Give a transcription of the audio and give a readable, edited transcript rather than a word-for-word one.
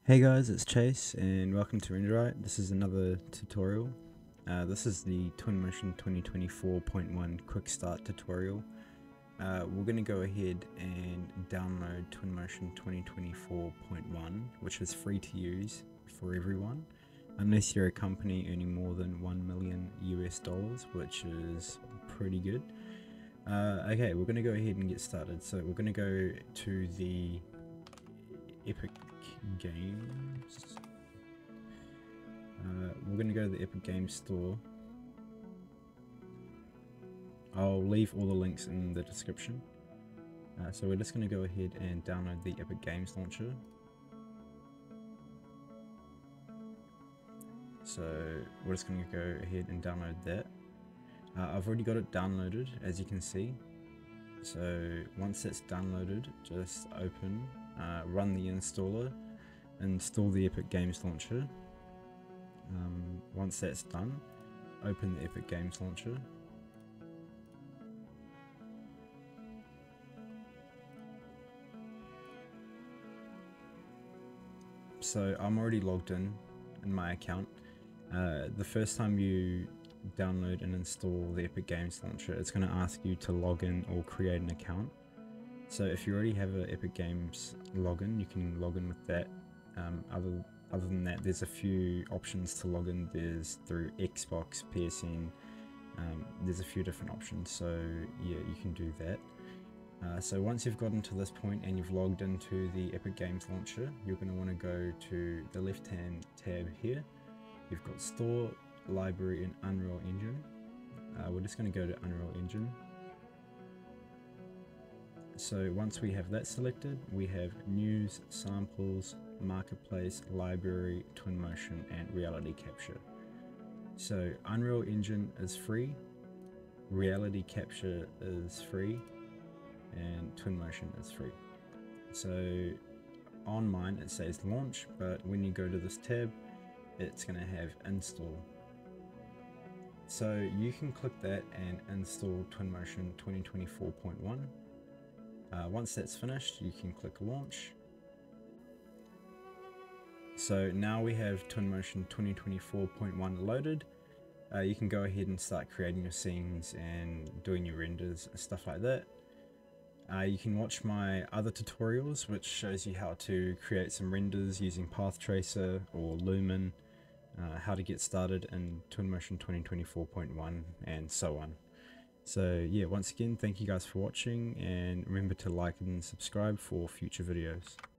Hey guys, it's Chase and welcome to Renderite. This is another tutorial. This is the Twinmotion 2024.1 quick start tutorial. We're going to go ahead and download Twinmotion 2024.1, which is free to use for everyone, unless you're a company earning more than $1 million US, which is pretty good. Okay, we're going to go ahead and get started. So we're going to go to the Epic Games. We're going to go to the Epic Games Store. I'll leave all the links in the description. So we're just going to go ahead and download the Epic Games Launcher. So we're just going to go ahead and download that. I've already got it downloaded, as you can see. So once that's downloaded, just open, run the installer, install the Epic Games Launcher. Once that's done, open the Epic Games Launcher. So I'm already logged in my account. The first time you download and install the Epic Games Launcher, it's going to ask you to log in or create an account. So if you already have an Epic Games login, you can log in with that. Other than that, there's a few options to log in. There's through Xbox, PSN, there's a few different options, so yeah, you can do that. So once you've gotten to this point and you've logged into the Epic Games Launcher, you're going to want to go to the left hand tab here. You've got Store, Library and Unreal Engine. We're just going to go to Unreal Engine. So once we have that selected, we have News, Samples, Marketplace, Library, Twinmotion and Reality Capture. So Unreal Engine is free, Reality Capture is free, and Twinmotion is free. So on mine it says launch, but when you go to this tab, it's going to have install. So you can click that and install Twinmotion 2024.1. Once that's finished, you can click launch. So now we have Twinmotion 2024.1 loaded. You can go ahead and start creating your scenes and doing your renders and stuff like that. You can watch my other tutorials, which shows you how to create some renders using Path Tracer or Lumen, how to get started in Twinmotion 2024.1 and so on. So yeah, once again, thank you guys for watching, and remember to like and subscribe for future videos.